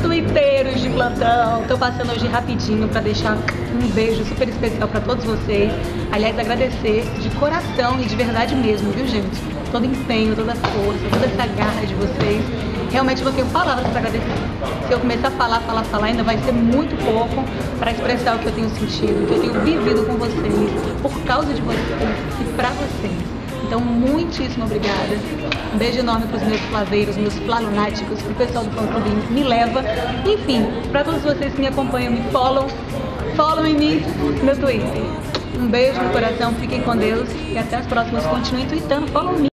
twitteiros de plantão, tô passando hoje rapidinho para deixar um beijo super especial para todos vocês. Aliás, agradecer de coração e de verdade mesmo, viu, gente? Todo empenho, toda a força, toda essa garra de vocês. Realmente não tenho palavras para agradecer. Se eu começar a falar, ainda vai ser muito pouco para expressar o que eu tenho sentido, o que eu tenho vivido com vocês, por causa de vocês e para vocês. Então, muitíssimo obrigada. Um beijo enorme para os meus flaveiros, meus flalunáticos, para o pessoal do fã-clube Me Leva. Enfim, para todos vocês que me acompanham, me follow em mim no Twitter. Um beijo no coração, fiquem com Deus e até as próximas. Continuem tweetando, follow me.